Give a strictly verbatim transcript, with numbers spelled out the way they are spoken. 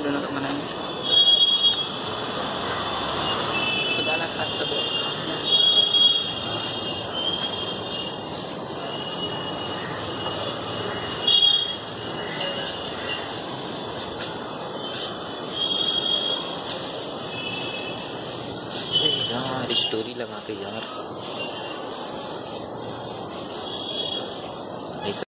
दोनों का बनाएंगे। खुदा ना खास्ता दो। यार स्टोरी लगा के यार